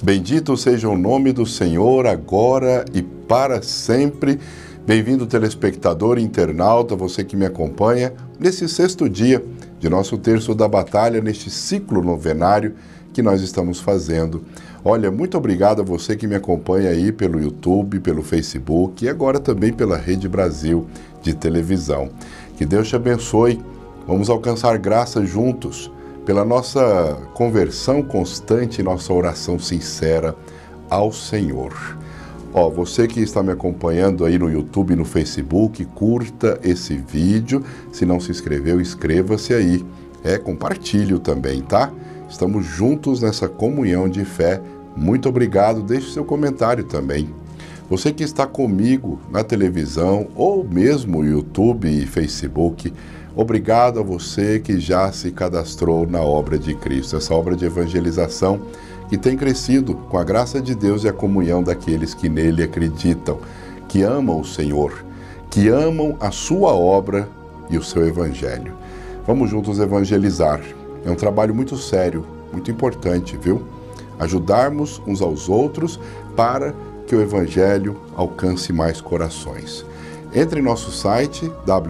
Bendito seja o nome do Senhor, agora e para sempre. Bem-vindo, telespectador e internauta, você que me acompanha nesse sexto dia de nosso Terço da Batalha, neste ciclo novenário que nós estamos fazendo. Olha, muito obrigado a você que me acompanha aí pelo YouTube, pelo Facebook e agora também pela Rede Brasil de televisão. Que Deus te abençoe. Vamos alcançar graça juntos pela nossa conversão constante e nossa oração sincera ao Senhor. Você que está me acompanhando aí no YouTube e no Facebook, curta esse vídeo. Se não se inscreveu, inscreva-se aí. Compartilhe também, tá? Estamos juntos nessa comunhão de fé. Muito obrigado, deixe seu comentário também. Você que está comigo na televisão ou mesmo YouTube e Facebook, obrigado a você que já se cadastrou na obra de Cristo, essa obra de evangelização que tem crescido com a graça de Deus e a comunhão daqueles que nele acreditam, que amam o Senhor, que amam a sua obra e o seu evangelho. Vamos juntos evangelizar. É um trabalho muito sério, muito importante, viu? Ajudarmos uns aos outros para que o evangelho alcance mais corações. Entre em nosso site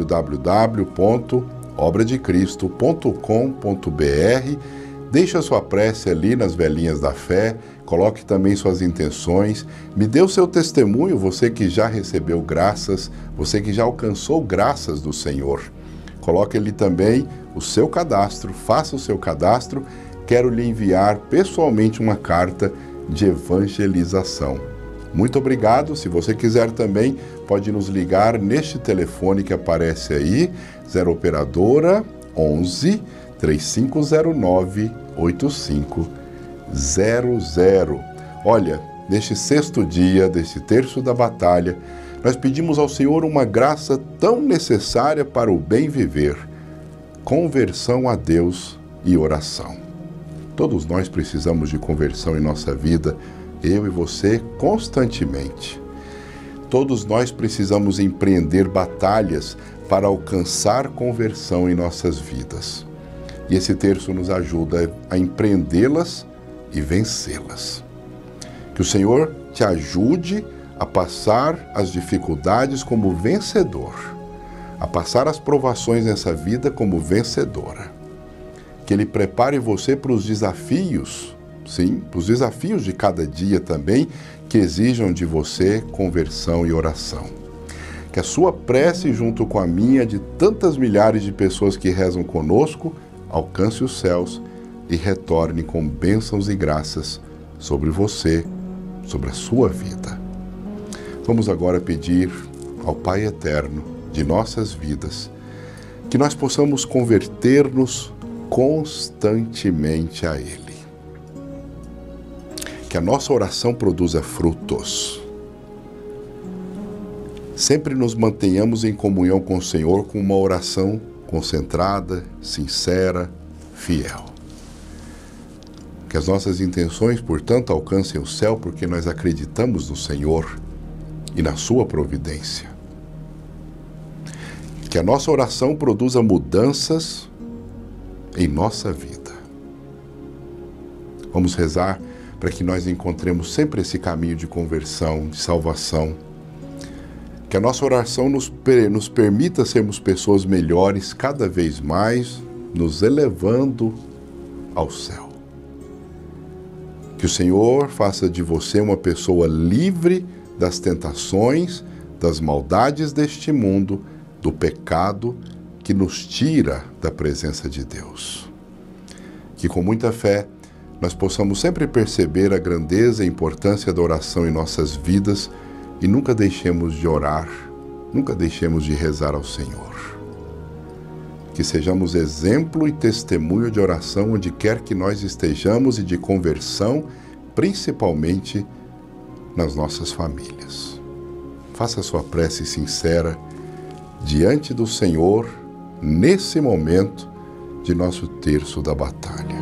www.obradecristo.com.br, deixe a sua prece ali nas velinhas da fé, coloque também suas intenções, me dê o seu testemunho, você que já recebeu graças, você que já alcançou graças do Senhor. Coloque ali também o seu cadastro, faça o seu cadastro, quero lhe enviar pessoalmente uma carta de evangelização. Muito obrigado. Se você quiser também, pode nos ligar neste telefone que aparece aí, 0 operadora 11 3509 8500. Olha, neste sexto dia desse terço da batalha, nós pedimos ao Senhor uma graça tão necessária para o bem viver: conversão a Deus e oração. Todos nós precisamos de conversão em nossa vida, eu e você, constantemente. Todos nós precisamos empreender batalhas para alcançar conversão em nossas vidas. E esse terço nos ajuda a empreendê-las e vencê-las. Que o Senhor te ajude a passar as dificuldades como vencedor, a passar as provações nessa vida como vencedora. Que Ele prepare você para os desafios, sim, para os desafios de cada dia também, que exijam de você conversão e oração. Que a sua prece, junto com a minha, de tantas milhares de pessoas que rezam conosco, alcance os céus e retorne com bênçãos e graças sobre você, sobre a sua vida. Vamos agora pedir ao Pai Eterno de nossas vidas que nós possamos converter-nos constantemente a Ele. Que a nossa oração produza frutos. Sempre nos mantenhamos em comunhão com o Senhor com uma oração concentrada, sincera, fiel. Que as nossas intenções, portanto, alcancem o céu porque nós acreditamos no Senhor e na sua providência. Que a nossa oração produza mudanças em nossa vida. Vamos rezar para que nós encontremos sempre esse caminho de conversão, de salvação. Que a nossa oração nos permita sermos pessoas melhores cada vez mais, nos elevando ao céu. Que o Senhor faça de você uma pessoa livre das tentações, das maldades deste mundo, do pecado que nos tira da presença de Deus. Que com muita fé nós possamos sempre perceber a grandeza e importância da oração em nossas vidas e nunca deixemos de orar, nunca deixemos de rezar ao Senhor. Que sejamos exemplo e testemunho de oração onde quer que nós estejamos e de conversão, principalmente nas nossas famílias. Faça a sua prece sincera diante do Senhor nesse momento de nosso terço da batalha.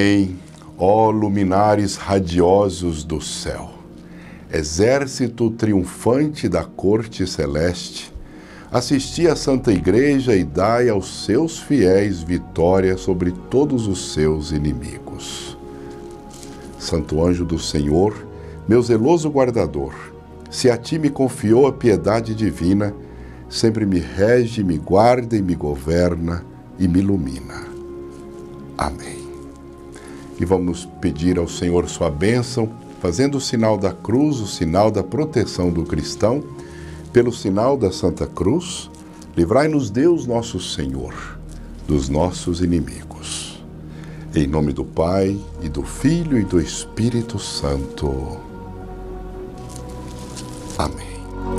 Amém. Ó luminares radiosos do céu, exército triunfante da corte celeste, assisti à Santa Igreja e dai aos seus fiéis vitória sobre todos os seus inimigos. Santo anjo do Senhor, meu zeloso guardador, se a ti me confiou a piedade divina, sempre me rege, me guarda e me governa e me ilumina. Amém. E vamos pedir ao Senhor sua bênção, fazendo o sinal da cruz, o sinal da proteção do cristão. Pelo sinal da Santa Cruz, livrai-nos Deus nosso Senhor dos nossos inimigos. Em nome do Pai, e do Filho, e do Espírito Santo. Amém.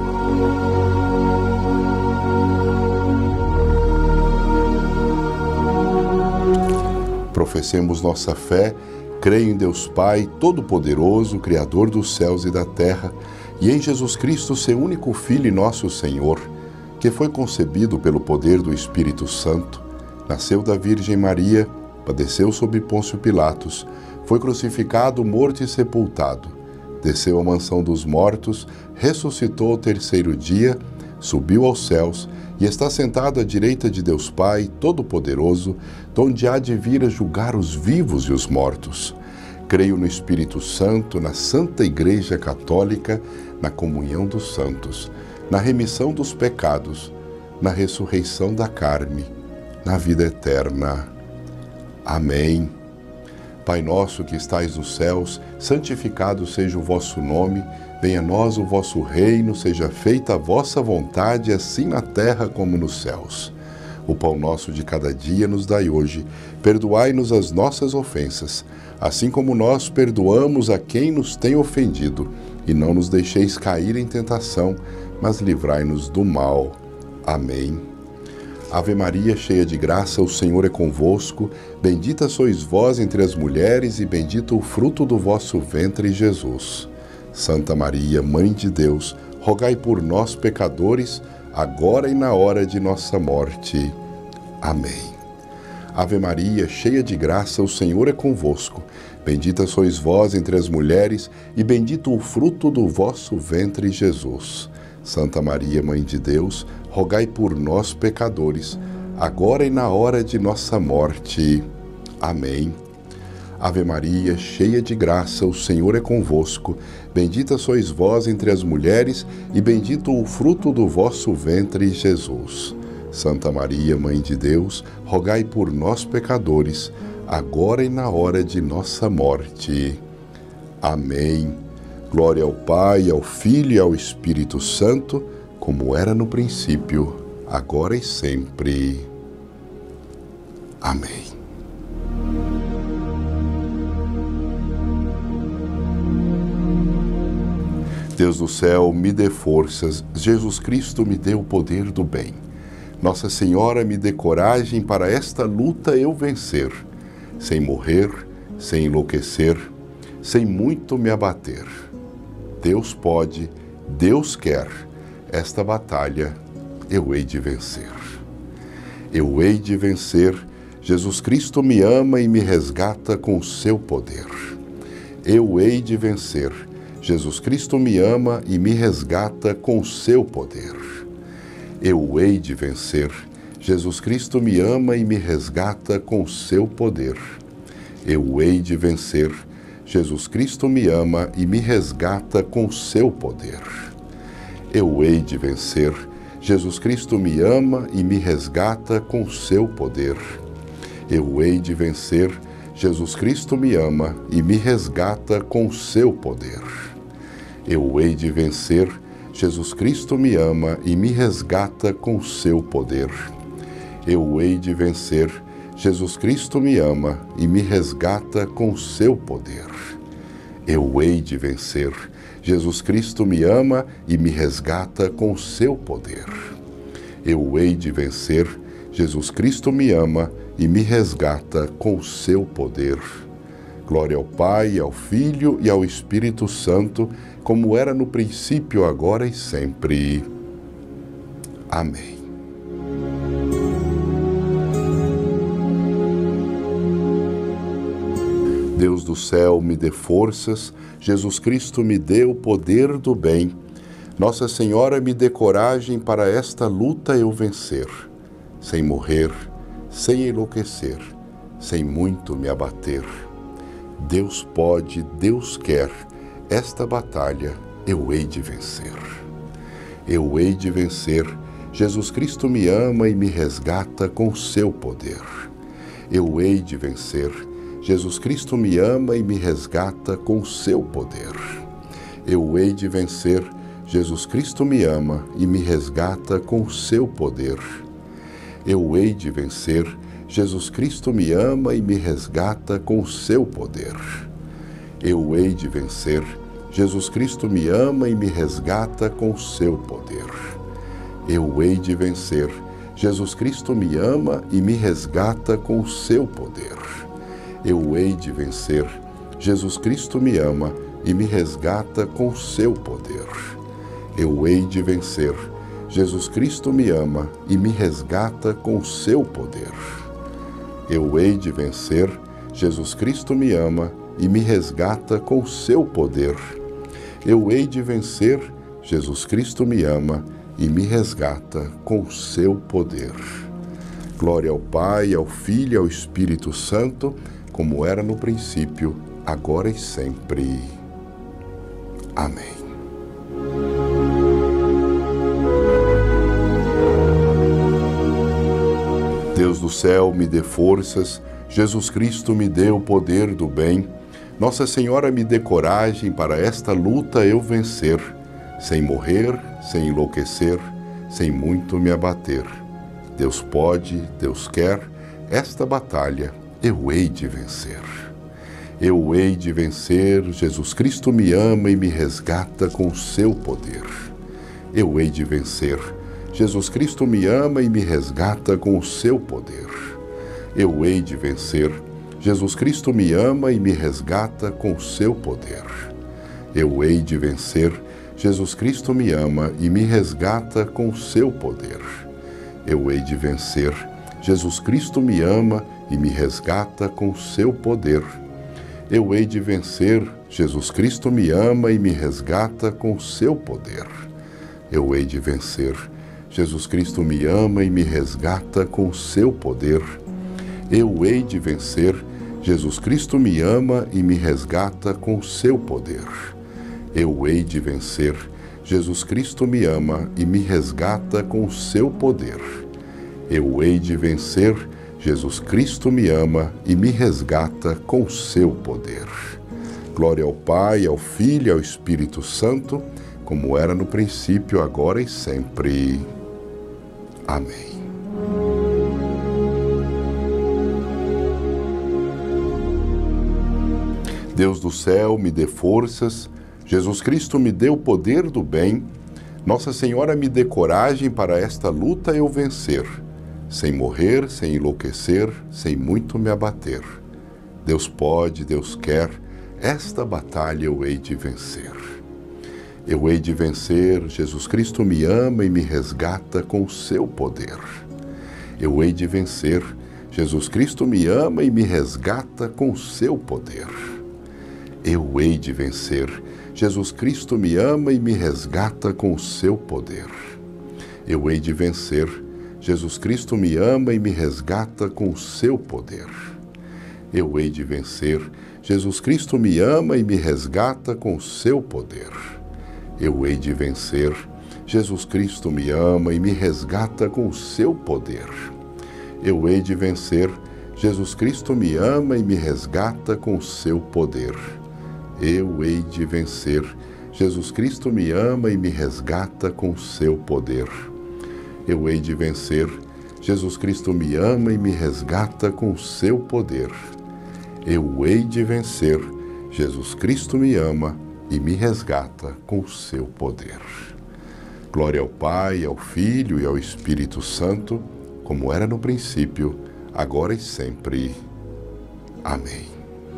Professemos nossa fé, creio em Deus Pai, Todo-Poderoso, Criador dos céus e da terra, e em Jesus Cristo, seu único Filho e nosso Senhor, que foi concebido pelo poder do Espírito Santo, nasceu da Virgem Maria, padeceu sob Pôncio Pilatos, foi crucificado, morto e sepultado, desceu à mansão dos mortos, ressuscitou ao terceiro dia, subiu aos céus e está sentado à direita de Deus Pai, Todo-Poderoso, donde há de vir a julgar os vivos e os mortos. Creio no Espírito Santo, na Santa Igreja Católica, na comunhão dos santos, na remissão dos pecados, na ressurreição da carne, na vida eterna. Amém. Pai nosso que estais nos céus, santificado seja o vosso nome. Venha a nós o vosso reino, seja feita a vossa vontade, assim na terra como nos céus. O pão nosso de cada dia nos dai hoje. Perdoai-nos as nossas ofensas, assim como nós perdoamos a quem nos tem ofendido. E não nos deixeis cair em tentação, mas livrai-nos do mal. Amém. Ave Maria, cheia de graça, o Senhor é convosco. Bendita sois vós entre as mulheres, e bendito o fruto do vosso ventre, Jesus. Santa Maria, Mãe de Deus, rogai por nós, pecadores, agora e na hora de nossa morte. Amém. Ave Maria, cheia de graça, o Senhor é convosco. Bendita sois vós entre as mulheres, e bendito o fruto do vosso ventre, Jesus. Santa Maria, Mãe de Deus, rogai por nós, pecadores, agora e na hora de nossa morte. Amém. Ave Maria, cheia de graça, o Senhor é convosco. Bendita sois vós entre as mulheres, e bendito o fruto do vosso ventre, Jesus. Santa Maria, Mãe de Deus, rogai por nós, pecadores, agora e na hora de nossa morte. Amém. Glória ao Pai, ao Filho e ao Espírito Santo, como era no princípio, agora e sempre. Amém. Deus do céu, me dê forças, Jesus Cristo me dê o poder do bem. Nossa Senhora me dê coragem para esta luta eu vencer, sem morrer, sem enlouquecer, sem muito me abater. Deus pode, Deus quer, esta batalha eu hei de vencer. Eu hei de vencer, Jesus Cristo me ama e me resgata com o seu poder. Eu hei de vencer, Jesus Cristo me ama e me resgata com o seu poder. Eu hei de vencer, Jesus Cristo me ama e me resgata com o seu poder. Eu hei de vencer, Jesus Cristo me ama e me resgata com o seu poder. Eu hei de vencer, Jesus Cristo me ama e me resgata com o seu poder. Eu hei de vencer, Jesus Cristo me ama e me resgata com o seu poder. Eu hei de vencer, Jesus Cristo me ama e me resgata com o seu poder. Eu hei de vencer, Jesus Cristo me ama e me resgata com o seu poder. Eu hei de vencer, Jesus Cristo me ama e me resgata com o seu poder. Eu hei de vencer, Jesus Cristo me ama e me resgata com o seu poder. Glória ao Pai, ao Filho e ao Espírito Santo, como era no princípio, agora e sempre. Amém. Deus do céu, me dê forças, Jesus Cristo me dê o poder do bem. Nossa Senhora me dê coragem para esta luta eu vencer, sem morrer, sem enlouquecer, sem muito me abater. Deus pode, Deus quer, esta batalha eu hei de vencer. Eu hei de vencer, Jesus Cristo me ama e me resgata com seu poder. Eu hei de vencer, Jesus Cristo me ama e me resgata com seu poder. Eu hei de vencer, Jesus Cristo me ama e me resgata com seu poder. Eu hei de vencer, Jesus Cristo me ama e me resgata com seu poder. Eu hei de vencer, Jesus Cristo me ama e me resgata com seu poder. Eu hei de vencer, Jesus Cristo me ama e me resgata com seu poder. Eu hei de vencer, Jesus Cristo me ama e me resgata com seu poder. Eu hei de vencer, Jesus Cristo me ama e me resgata com seu poder. Eu hei de vencer, Jesus Cristo me ama e me resgata com seu poder. Eu hei de vencer, Jesus Cristo me ama e me resgata com seu poder. Glória ao Pai, ao Filho e ao Espírito Santo, como era no princípio, agora e sempre. Amém. Deus do céu, me dê forças, Jesus Cristo me dê o poder do bem, Nossa Senhora me dê coragem para esta luta eu vencer, sem morrer, sem enlouquecer, sem muito me abater. Deus pode, Deus quer, esta batalha eu hei de vencer. Eu hei de vencer, Jesus Cristo me ama e me resgata com seu poder. Eu hei de vencer, Jesus Cristo me ama e me resgata com o seu poder. Eu hei de vencer, Jesus Cristo me ama e me resgata com o seu poder. Eu hei de vencer, Jesus Cristo me ama e me resgata com o seu poder. Eu hei de vencer, Jesus Cristo me ama e me resgata com seu poder. Eu hei de vencer, Jesus Cristo me ama e me resgata com seu poder. Eu hei de vencer, Jesus Cristo me ama e me resgata com seu poder. Eu hei de vencer, Jesus Cristo me ama e me resgata com seu poder. Eu hei de vencer, Jesus Cristo me ama e me resgata com seu poder. Eu hei de vencer, Jesus Cristo me ama e me resgata com seu poder. Glória ao Pai, ao Filho e ao Espírito Santo, como era no princípio, agora e sempre. Amém. Deus do céu, me dê forças, Jesus Cristo me dê o poder do bem, Nossa Senhora me dê coragem para esta luta eu vencer, sem morrer, sem enlouquecer, sem muito me abater. Deus pode, Deus quer, esta batalha eu hei de vencer. Eu hei de vencer, Jesus Cristo me ama e me resgata com seu poder. Eu hei de vencer, Jesus Cristo me ama e me resgata com seu poder. Eu hei de vencer, Jesus Cristo me ama e me resgata com seu poder. Eu hei de vencer, Jesus Cristo me ama e me resgata com seu poder. Eu hei de vencer, Jesus Cristo me ama e me resgata com seu poder. Eu hei de vencer, Jesus Cristo me ama e me resgata com seu poder. Eu hei de vencer, Jesus Cristo me ama e me resgata com seu poder. Eu hei de vencer, Jesus Cristo me ama e me resgata com seu poder. Eu hei de vencer, Jesus Cristo me ama e me resgata com seu poder. Eu hei de vencer, Jesus Cristo me ama e me resgata com seu poder. Glória ao Pai, ao Filho e ao Espírito Santo, como era no princípio, agora e sempre. Amém.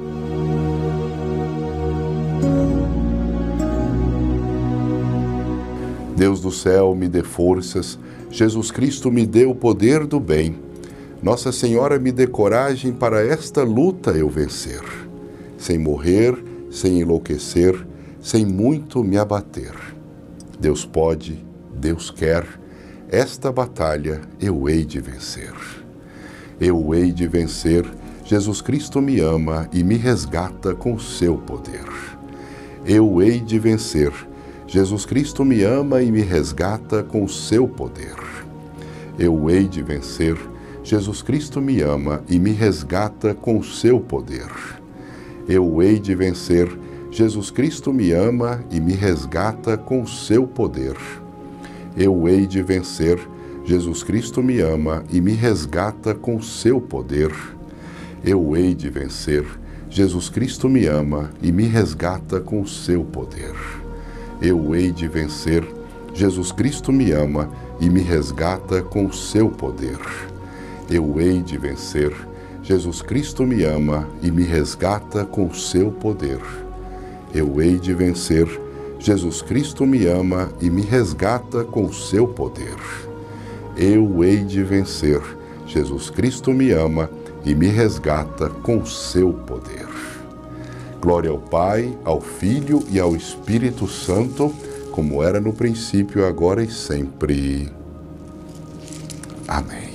Deus do céu, me dê forças, Jesus Cristo me dê o poder do bem, Nossa Senhora me dê coragem para esta luta eu vencer, sem morrer, sem enlouquecer, sem muito me abater. Deus pode, Deus quer, esta batalha eu hei de vencer. Eu hei de vencer, Jesus Cristo me ama e me resgata com seu poder. Eu hei de vencer, Jesus Cristo me ama e me resgata com seu poder. Eu hei de vencer, Jesus Cristo me ama e me resgata com seu poder. Eu hei de vencer, Jesus Cristo me ama e me resgata com seu poder. Eu hei de vencer, Jesus Cristo me ama e me resgata com seu poder. Eu hei de vencer, Jesus Cristo me ama e me resgata com seu poder. Eu hei de vencer, Jesus Cristo me ama e me resgata com seu poder. Eu hei de vencer, Jesus Cristo me ama e me resgata com seu poder. Eu hei de vencer, Jesus Cristo me ama e me resgata com seu poder. Eu hei de vencer, Jesus Cristo me ama e me resgata com seu poder. Glória ao Pai, ao Filho e ao Espírito Santo, como era no princípio, agora e sempre. Amém.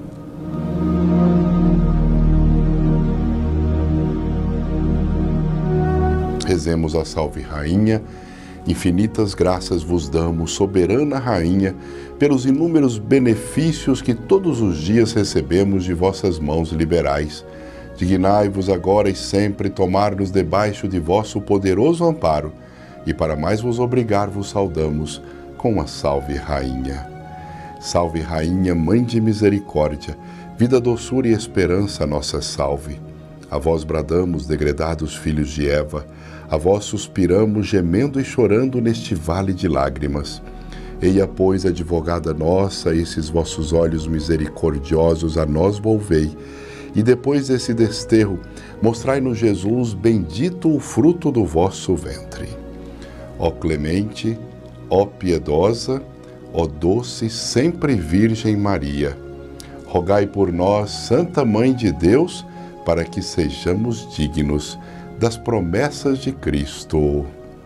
Rezemos a Salve Rainha. Infinitas graças vos damos, soberana Rainha, pelos inúmeros benefícios que todos os dias recebemos de vossas mãos liberais. Dignai-vos agora e sempre tomar-nos debaixo de vosso poderoso amparo, e para mais vos obrigar vos saudamos com a Salve Rainha. Salve Rainha, Mãe de Misericórdia, vida, doçura e esperança, nossa salve. A vós bradamos, degredados filhos de Eva, a vós suspiramos, gemendo e chorando neste vale de lágrimas. Eia, pois, advogada nossa, esses vossos olhos misericordiosos a nós volvei, e depois desse desterro, mostrai-nos Jesus, bendito o fruto do vosso ventre. Ó clemente, ó piedosa, ó doce sempre Virgem Maria, rogai por nós, Santa Mãe de Deus, para que sejamos dignos das promessas de Cristo.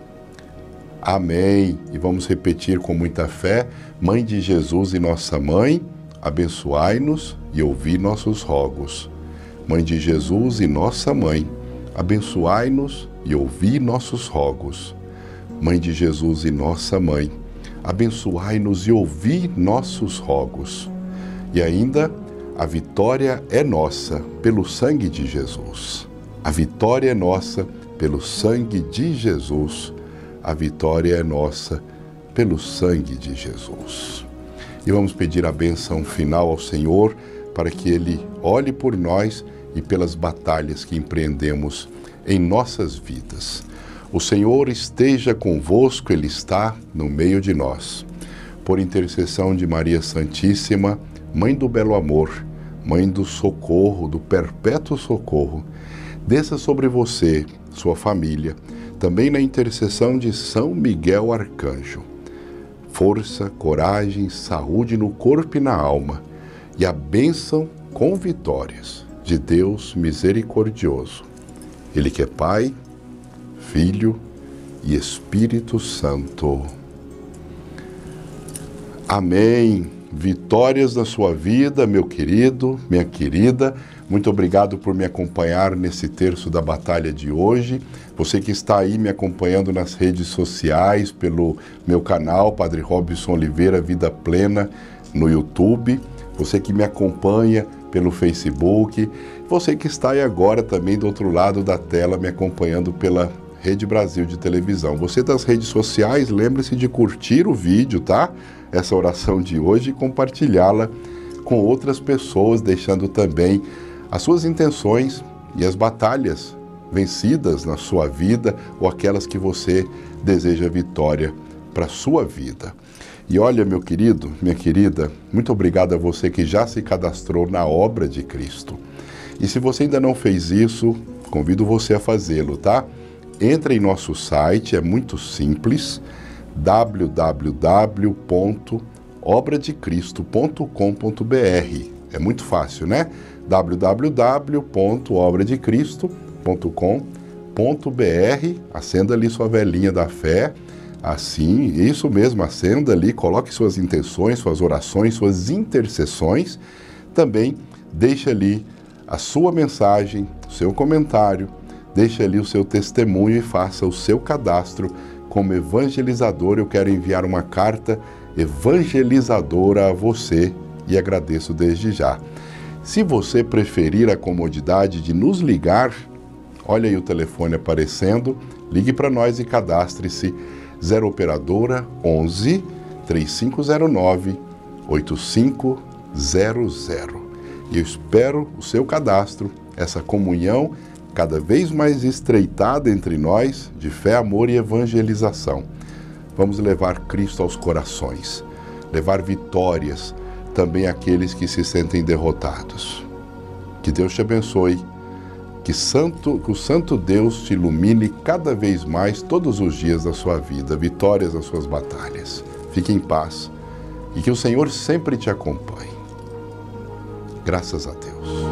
Amém. E vamos repetir com muita fé: Mãe de Jesus e nossa Mãe, abençoai-nos e ouvi nossos rogos. Mãe de Jesus e nossa Mãe, abençoai-nos e ouvi nossos rogos. Mãe de Jesus e nossa Mãe, abençoai-nos e ouvi nossos rogos. E ainda, a vitória é nossa pelo sangue de Jesus. A vitória é nossa pelo sangue de Jesus. A vitória é nossa pelo sangue de Jesus. E vamos pedir a bênção final ao Senhor para que Ele olhe por nós e pelas batalhas que empreendemos em nossas vidas. O Senhor esteja convosco, Ele está no meio de nós. Por intercessão de Maria Santíssima, Mãe do Belo Amor, Mãe do socorro, do perpétuo socorro, desça sobre você, sua família, também na intercessão de São Miguel Arcanjo. Força, coragem, saúde no corpo e na alma, e a bênção com vitórias de Deus misericordioso. Ele que é Pai, Filho e Espírito Santo. Amém. Vitórias na sua vida, meu querido, minha querida. Muito obrigado por me acompanhar nesse terço da batalha de hoje. Você que está aí me acompanhando nas redes sociais, pelo meu canal, Padre Robson Oliveira Vida Plena, no YouTube. Você que me acompanha pelo Facebook. Você que está aí agora também do outro lado da tela me acompanhando pela Rede Brasil de televisão. Você das redes sociais, lembre-se de curtir o vídeo, tá? Essa oração de hoje e compartilhá-la com outras pessoas, deixando também as suas intenções e as batalhas vencidas na sua vida ou aquelas que você deseja vitória para a sua vida. E olha, meu querido, minha querida, muito obrigado a você que já se cadastrou na obra de Cristo. E se você ainda não fez isso, convido você a fazê-lo, tá? Entre em nosso site, é muito simples, www.obradecristo.com.br. É muito fácil, né? www.obradecristo.com.br. acenda ali sua velinha da fé, assim, isso mesmo, acenda ali, coloque suas intenções, suas orações, suas intercessões, também deixe ali a sua mensagem, o seu comentário, deixe ali o seu testemunho e faça o seu cadastro como evangelizador. Eu quero enviar uma carta evangelizadora a você e agradeço desde já. Se você preferir a comodidade de nos ligar, olha aí o telefone aparecendo, ligue para nós e cadastre-se 0 operadora 11 3509 8500. E eu espero o seu cadastro, essa comunhão cada vez mais estreitada entre nós, de fé, amor e evangelização. Vamos levar Cristo aos corações, levar vitórias também àqueles que se sentem derrotados. Que Deus te abençoe, que o Santo Deus te ilumine cada vez mais todos os dias da sua vida, vitórias nas suas batalhas. Fique em paz e que o Senhor sempre te acompanhe. Graças a Deus.